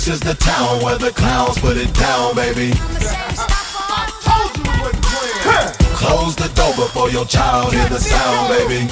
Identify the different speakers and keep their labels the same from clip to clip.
Speaker 1: This is the town where the clowns put it down, baby.
Speaker 2: I told you it wasn't playing.
Speaker 1: Close the door before your child hear the sound, baby.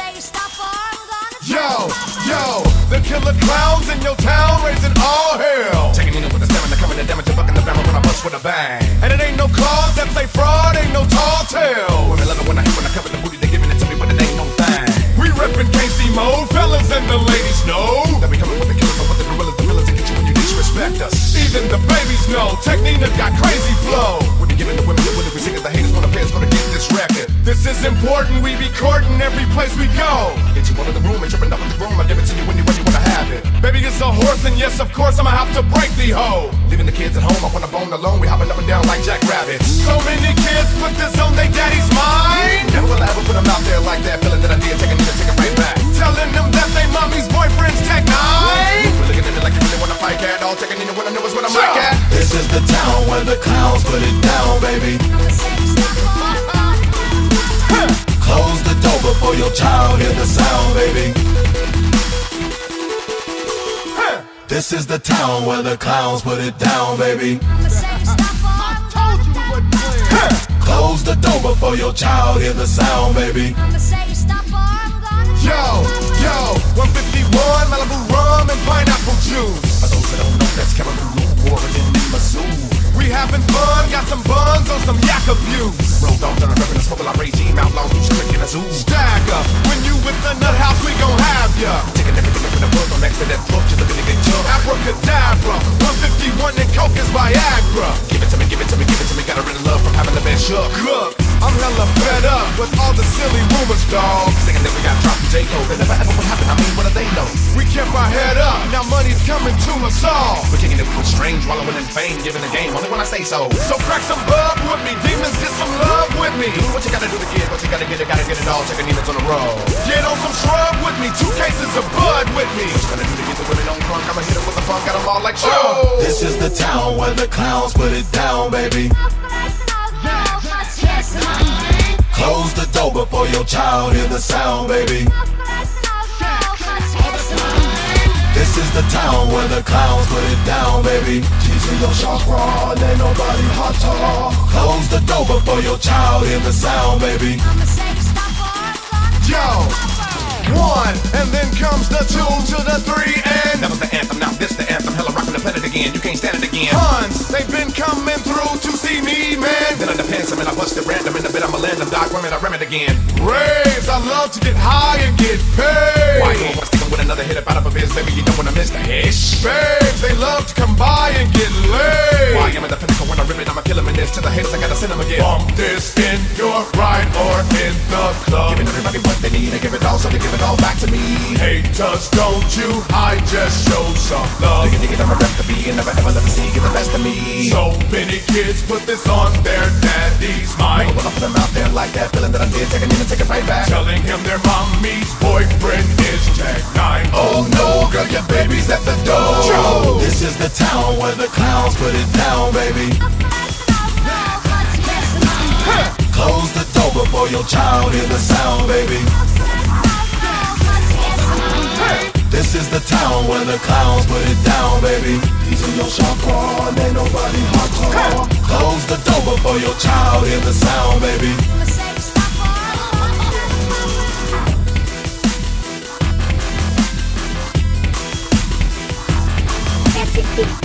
Speaker 2: Yo, the killer clowns in your town raising all hell.
Speaker 3: Taking in with the stamina, coming to damage, bucking the family when I bust with a bang.
Speaker 2: And it ain't no claws that say fraud, ain't no tall tales.
Speaker 3: Women love it when I cover the booty, they giving it to me, but it ain't no thing.
Speaker 2: We reppin' KC mode, fellas and the ladies know
Speaker 3: That we coming with the killers, but with the gorillas, the villains, and get you when you disrespect us.
Speaker 2: even the babies know Technina got crazy flow.
Speaker 3: We be giving the women the willie, we singing the haters gonna pay us gonna get this record.
Speaker 2: This is important, we be courting every place we go.
Speaker 3: Get you out of the room and tripping up in the room, I give it to you when you wanna have it.
Speaker 2: Baby, it's a horse and yes, of course, I'ma have to break thee hoe.
Speaker 3: Leaving the kids at home, I wanna bone alone, we hopping up and down like jackrabbits.
Speaker 2: So many kids put this on their daddy's mind.
Speaker 3: Never will I ever put them out there like that, feeling that I did, taking it right back.
Speaker 2: Telling them that they mommy's boyfriend's Tech 9.
Speaker 3: We're looking at me like you really wanna fight, cat. All taking in what I know is what I'm like at.
Speaker 1: This is the town where the clowns put it down, baby. Close the door before your child hear the sound, baby. This is the town where the clowns put it down, baby.
Speaker 2: I told you it wasn't playing.
Speaker 1: Close the door before your child hear the sound, baby.
Speaker 2: Yo, 151, Malibu rum and pineapple juice.
Speaker 3: For those that don't know, that's Cameroon, origin in Missouri.
Speaker 2: We having fun, got some buns on some yak abuse.
Speaker 3: Rolled off, done a reppin' and smoking like regime, outlaw, loose, quick in a zoo.
Speaker 2: Stagger, when you with the nut house, we gon' have ya.
Speaker 3: Taking everything up in the book, I'm next to that book, you're looking to get jumped.
Speaker 2: Abracadabra, 151 and coke is Viagra.
Speaker 3: Give it to me, give it to me, give it to me, gotta really love from having the best shook.
Speaker 2: Look, I'm hella fed up with all the silly rumors, dawg.
Speaker 3: Singing that we got dropped from J-Cole, that never ever would happen, I mean, what do they know?
Speaker 2: We kept our head up, now money's coming to us all.
Speaker 3: We're kicking it with strange, wallowing in fame, giving the game, only when I say so.
Speaker 2: So crack some bub with me, demons get some love with me.
Speaker 3: Do what you gotta do to get, but you gotta get it all, checking demons on the road.
Speaker 2: Get on some shrub with me, 2 cases of bud with me.
Speaker 3: What you gotta do to get the women on crunk, I'ma hit them with the funk, got them all like show.
Speaker 1: This is the town where the clowns put it down, baby. Close the door before your child hear the sound, baby. This is the town where the clowns put it down, baby. Teaching your chakra, ain't nobody hotter. Close the door before your child hear the sound, baby.
Speaker 2: Yo, 1, and then comes the 2 to the 3 and
Speaker 3: That was the anthem, now this the anthem, hella rockin' the planet again, you can't stand it again.
Speaker 2: Huns, they've been coming through to see me, man.
Speaker 3: Then I depend some and I bust it random in a bit, I'ma land them, dog, rim it again.
Speaker 2: Raves, I love to get high and get paid.
Speaker 3: Why you always sticking with another hit out of a biz, baby, you don't wanna miss the ish.
Speaker 2: Babes, they love to come by and get laid.
Speaker 3: Why I'm at the pinnacle when I rip it, I'ma kill 'em in this. To the haters, I gotta send 'em again.
Speaker 2: Bump this in your ride or in the club.
Speaker 3: Giving everybody what they need, and give it all, so they give it all back to me.
Speaker 2: Haters, don't you, I just show some love.
Speaker 3: Dig it, I'm a recipe, and never ever let me see, get the best of me.
Speaker 2: So many kids put this on their daddy's mind.
Speaker 3: When I put them out there like that, feeling that I did, taking it and take it right back.
Speaker 2: Telling him their mommy's boyfriend is Tech 9.
Speaker 1: Oh no, girl, your baby's at the door. This is the town where the clowns put it down, baby. Close the door before your child hear the sound, baby. This is the town where the clowns put it down, baby. These are your chakra, ain't nobody hotter. Close the door before your child hear the sound, baby.
Speaker 4: That's it.